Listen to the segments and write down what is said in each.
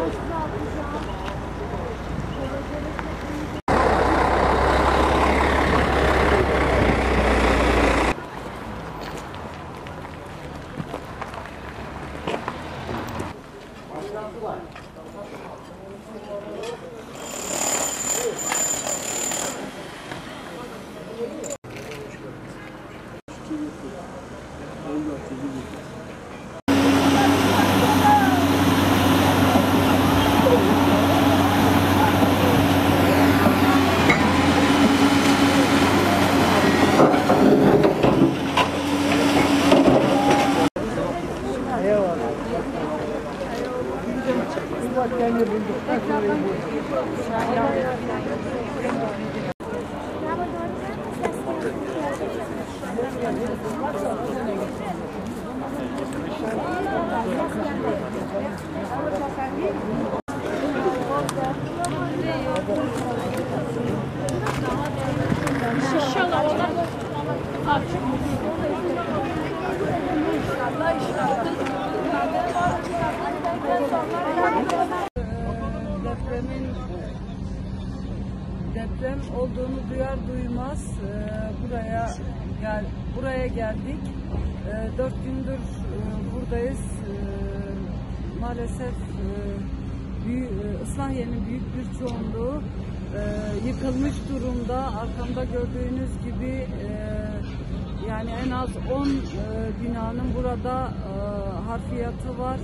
Deprem olduğunu duyar duymaz buraya geldik. 4 gündür buradayız. Maalesef Islahiye'nin büyük bir çoğunluğu yıkılmış durumda. Arkamda gördüğünüz gibi yani en az 10 binanın burada harfiyatı var.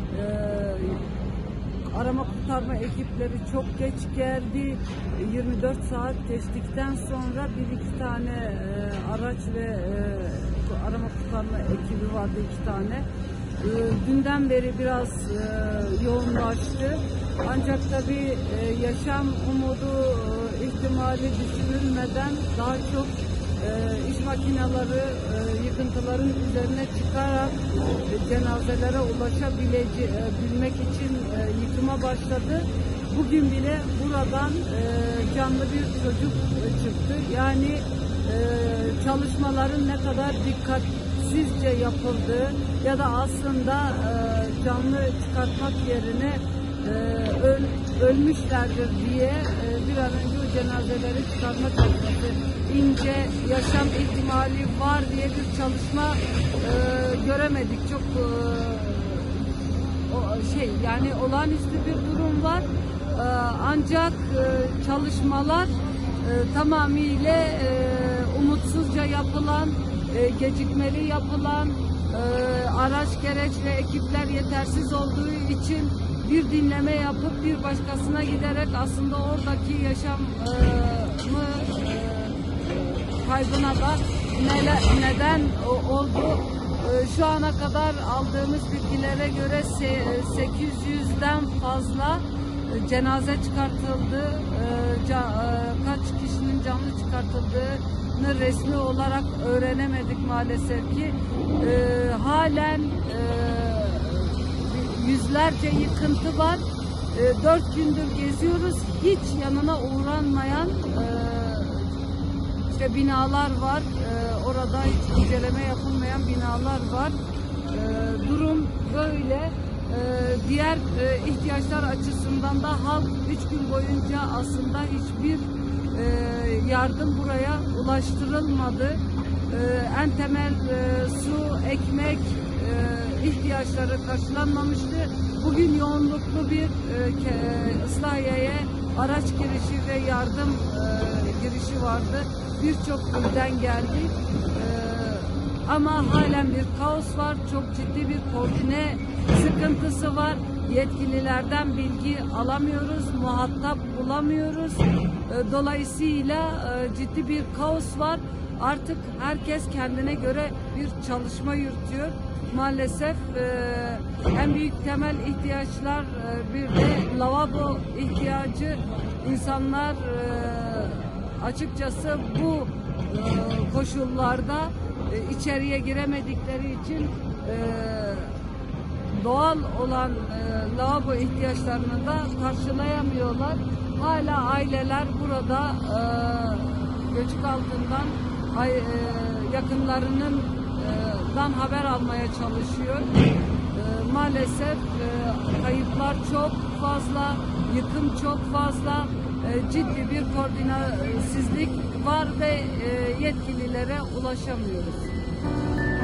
Arama kurtarma ekipleri çok geç geldi. 24 saat geçtikten sonra bir iki tane araç ve arama kurtarma ekibi vardı, 2 tane. Dünden beri biraz yoğunlaştı. Ancak tabii yaşam umudu ihtimali düşürülmeden daha çok iş makineleri yıkıntıların üzerine çıkarak cenazelere ulaşabilmek için yıkıma başladı. Bugün bile buradan canlı bir çocuk çıktı. Yani çalışmaların ne kadar dikkatsizce yapıldığı ya da aslında canlı çıkartmak yerine ölmüşlerdir diye bir an önce o cenazeleri çıkarma çalışması, ince yaşam ihtimali var diye bir çalışma göremedik. Çok yani olağanüstü bir durum var. Ancak çalışmalar tamamıyla umutsuzca yapılan, gecikmeli yapılan, araç gereç ve ekipler yetersiz olduğu için bir dinleme yapıp bir başkasına giderek aslında oradaki yaşamı kaybına da neden oldu. Şu ana kadar aldığımız bilgilere göre 800'den fazla cenaze çıkartıldı. Kaç kişinin canlı çıkartıldığını resmi olarak öğrenemedik maalesef ki. Halen yüzlerce yıkıntı var. 4 gündür geziyoruz. Hiç yanına uğranmayan binalar var. Orada hiç inceleme yapılmayan binalar var. Durum böyle. Diğer ihtiyaçlar açısından da halk 3 gün boyunca aslında hiçbir yardım buraya ulaştırılmadı. En temel su, ekmek ihtiyaçları karşılanmamıştı. Bugün yoğunluklu bir Islahiye'ye araç girişi ve yardım girişi vardı. Birçok ilden geldi. Ama halen bir kaos var. Çok ciddi bir koordine sıkıntısı var. Yetkililerden bilgi alamıyoruz. Muhatap bulamıyoruz. Dolayısıyla ciddi bir kaos var. Artık herkes kendine göre bir çalışma yürütüyor. Maalesef en büyük temel ihtiyaçlar bir de lavabo ihtiyacı. İnsanlar açıkçası bu koşullarda içeriye giremedikleri için doğal olan lavabo ihtiyaçlarını da karşılayamıyorlar. Hala aileler burada göçük altından yakınlarından haber almaya çalışıyor. Maalesef kayıplar çok fazla, yıkım çok fazla, ciddi bir koordinatsizlik var ve yetkililere ulaşamıyoruz.